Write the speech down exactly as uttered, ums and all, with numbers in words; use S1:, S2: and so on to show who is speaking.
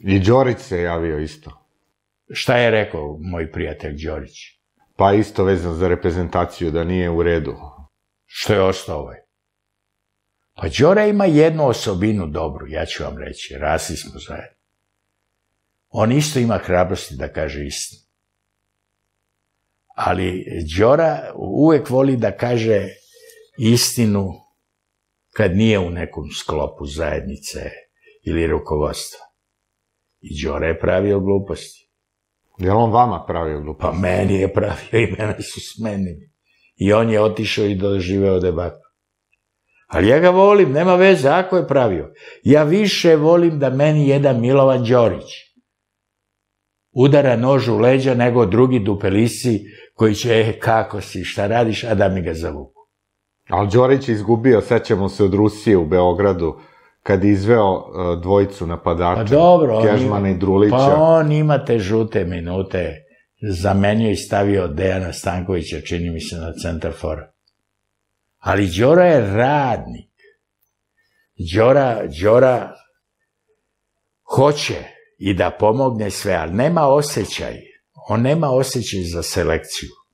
S1: I Đorić se javio isto.
S2: Šta je rekao moj prijatelj Đorić?
S1: Pa isto vezano za reprezentaciju, da nije u redu.
S2: Što je ostao ovaj? Pa Đora ima jednu osobinu dobru, ja ću vam reći, rasli smo zajedno. On isto ima hrabrosti da kaže istinu. Ali Đora uvek voli da kaže istinu kad nije u nekom sklopu zajednice ili rukovodstva. I Đora je pravio gluposti.
S1: Je li on vama pravio gluposti?
S2: Pa meni je pravio i mene su smenili. I on je otišao i doživeo debatu. Ali ja ga volim, nema veze, ako je pravio. Ja više volim da meni jedan Milovan Đorić udara nož u leđa nego drugi dupelisi koji će, e, kako si, šta radiš, a da mi ga zavuku.
S1: Ali Đorić je izgubio, sećamo se od Rusije u Beogradu, kad je izveo uh, dvojicu napadača,
S2: pa dobro,
S1: Kežmana i Drulića.
S2: Pa on ima te žute minute, zamenio i stavio Dejana Stankovića, čini mi se, na centar fora. Ali Đora je radnik. Đora, Đora hoće i da pomogne sve, ali nema osjećaj. On nema osjećaj za selekciju.